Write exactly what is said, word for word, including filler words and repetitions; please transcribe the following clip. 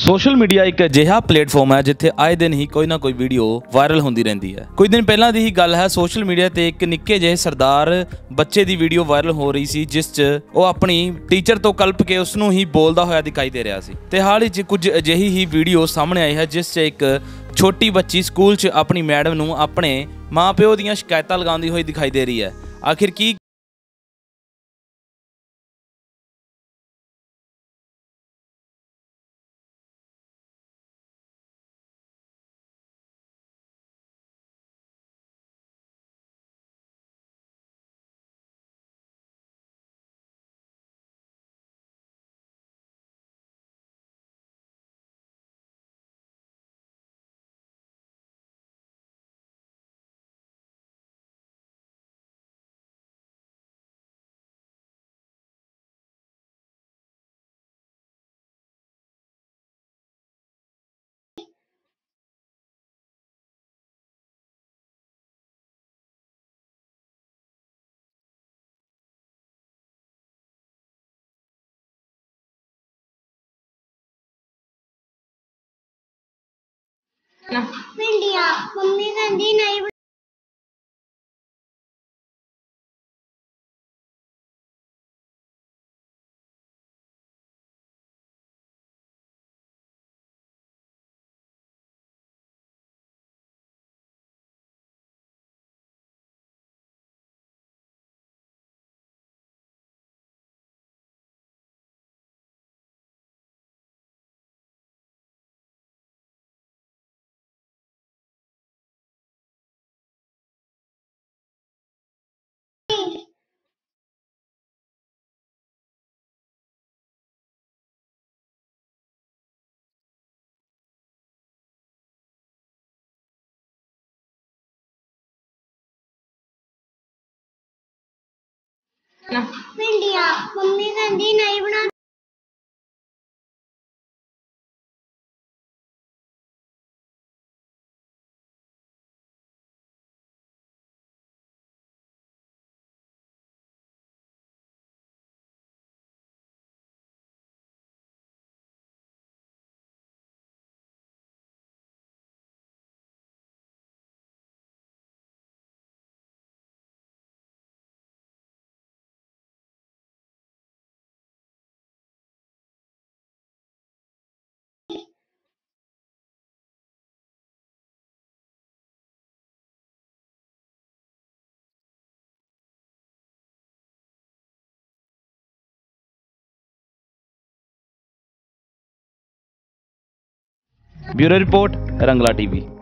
Social media एक अजिहा platform है जिथे आए दिन ही कोई ना कोई वीडियो वायरल होती रहती है। कुछ दिन पहला की ही गल है, सोशल मीडिया ते एक निक्के जिहे सरदार बच्चे की वीडियो वायरल हो रही सी जिस च वो अपनी टीचर तो कल्प के उसनों ही बोलता होया दिखाई दे रहा सी। ते हाल ही च कुछ अजिही ही वीडियो सामने आई है जिस च एक छोटी बच्ची स्कूल च अपनी मैडम नूं अपने माँ प्यो दीयां शिकायतां लगाउंदी होई दिखाई दे रही है। आखिर की भिंडियां मम्मी कहती नहीं भिंडियां मम्मी कहती नहीं बना ब्यूरो रिपोर्ट रंगला टीवी।